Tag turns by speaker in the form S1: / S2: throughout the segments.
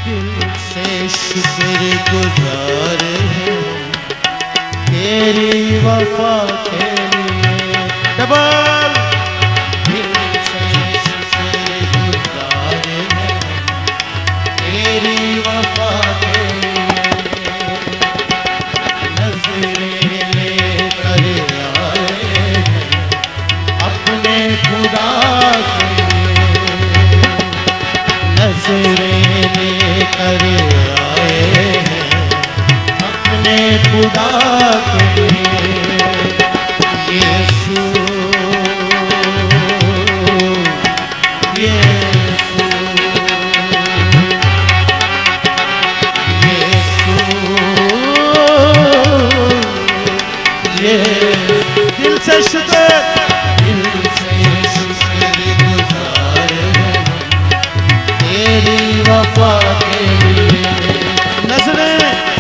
S1: दिल से शुक्रगुजार हैं तेरी वफा के लिए। डबल दिल से शुक्रगुजार हैं तेरी वफा के लिए। नजरें लेकर आए हैं अपने खुदा के लिए। नजरें लेकर आए हैं अपने खुदा के लिए। यीशु यीशु यीशु ये दिल से शुक्र तेरी वफा के लिए। नजरें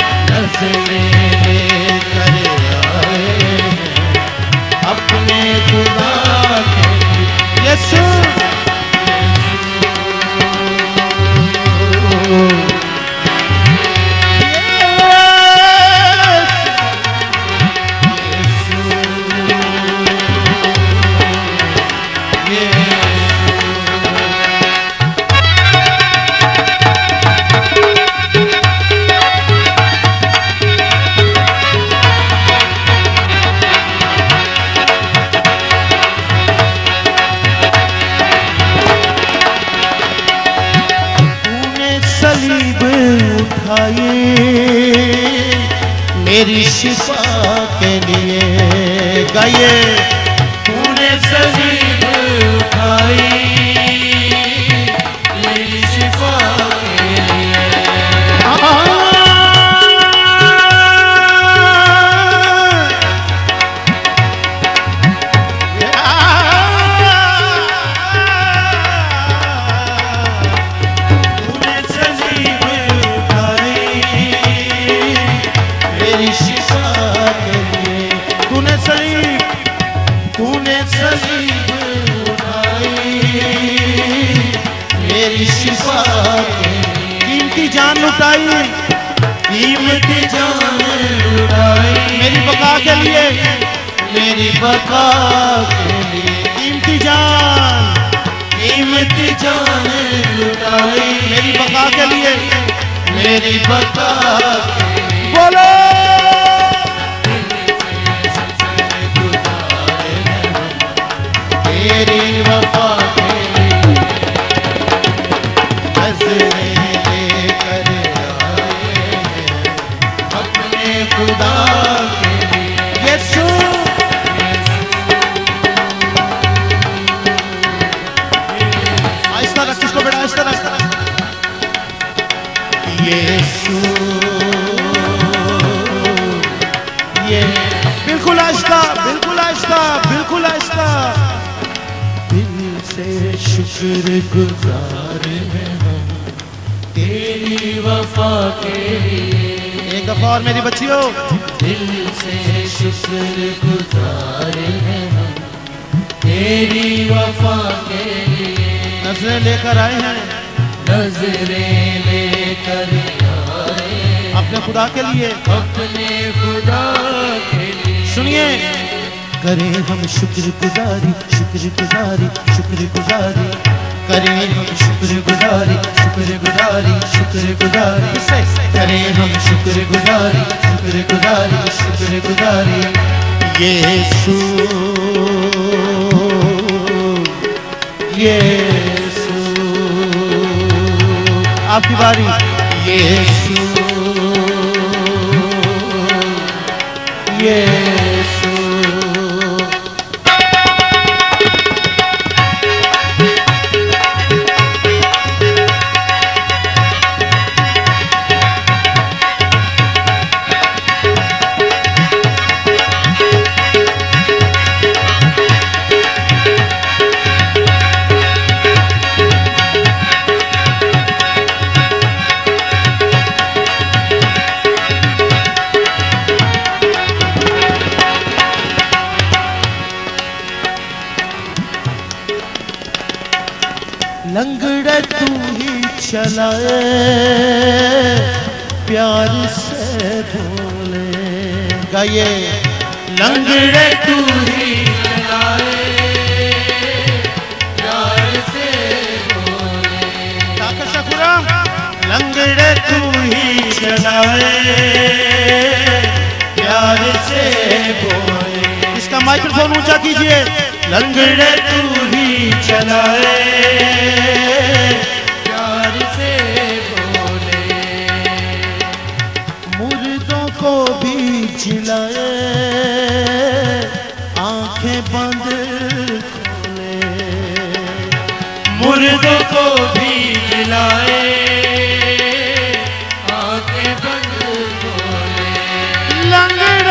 S1: लेकर आए हैं अपने खुदा के लिए। यीशु मेरी शिफा के लिए। गाइए तूने सलीब उठाई मेरी शिफा के लिए। कीमती जान लुटाई कीमती जान लुटाई मेरी बका के लिए। मेरी बका के लिए कीमती जान लुटाई मेरी बका के लिए। मेरी बका बोलो तेरी वफा के लिए। नजरें लेकर आए हैं अपने खुदा के लिए। यीशु आहिस्ता रख इसको बेटा, आहिस्ता रख। यीशु ये बिल्कुल आहिस्ता, बिल्कुल आहिस्ता, बिल्कुल आहिस्ता। दिल से शुक्रगुजार हैं हम तेरी वफा के लिए। एक दफा और मेरी बच्चियों, दिल से शुक्रगुजार हैं हम तेरी वफा के लिए। नजरें लेकर आए हैं, नजरें लेकर आए अपने खुदा के लिए, अपने खुदा के लिए। सुनिए, करें हम शुक्रगुजारी, शुक्रगुजारी, शुक्रगुजारी, करें हम शुक्रगुजारी, शुक्रगुजारी, शुक्रगुजारी, करें हम शुक्रगुजारी, शुक्रगुजारी, शुक्रगुजारी। यीशु यीशु आपकी बारी। यीशु यीशु चलाए प्यार से बोले। गाइए लंगड़े तू ही चलाए प्यार से बोले। ताकत शकुरा लंगड़े तू ही चलाए प्यार से बोले। इसका माइक्रोफोन ऊंचा कीजिए। लंगड़े तू ही चलाए प्यार से बोले। मुर्दों को भी जिलाए आंखें बंद खोले। मुर्दों को भी जिलाए आंखें बंद खोले। लंगड़े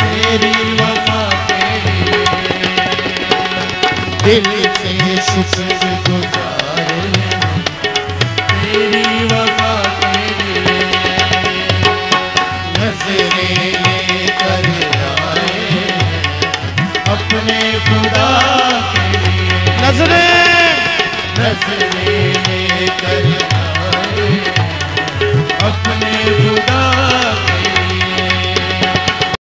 S1: दिल से शुक्र